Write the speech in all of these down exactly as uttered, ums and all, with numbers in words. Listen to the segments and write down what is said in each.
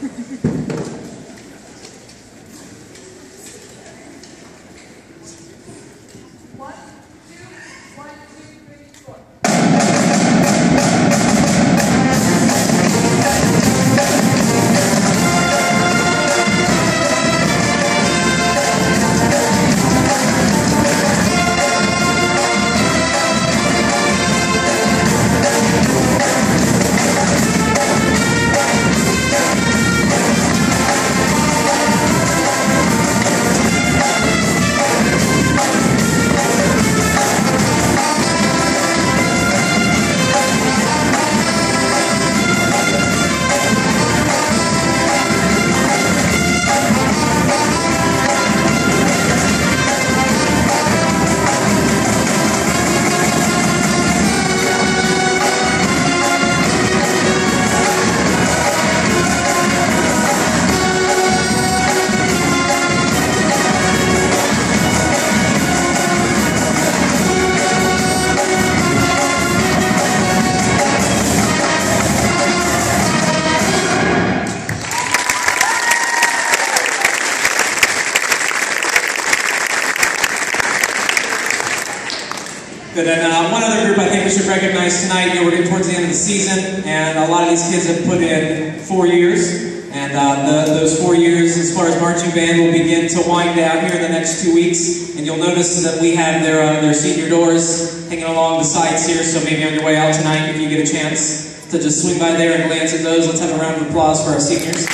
Good, and uh, one other group I think we should recognize tonight. You know, we're getting towards the end of the season, and a lot of these kids have put in four years, and uh, the, those four years, as far as marching band, will begin to wind down here in the next two weeks, and you'll notice that we have their, uh, their senior doors hanging along the sides here, so maybe on your way out tonight, if you get a chance to just swing by there and glance at those, let's have a round of applause for our seniors.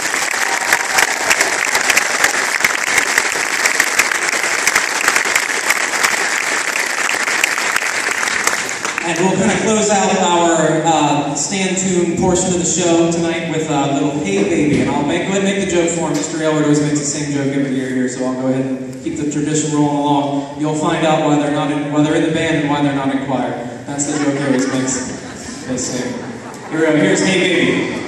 And we'll kind of close out our uh, stand tune portion of the show tonight with a little Hey Baby. And I'll make, go ahead and make the joke for him. Mister Aylward always makes the same joke every year here, so I'll go ahead and keep the tradition rolling along. You'll find out why they're not in, why they're in the band and why they're not in choir. That's the joke he always makes. They sing. Here we go. Here's Hey Baby.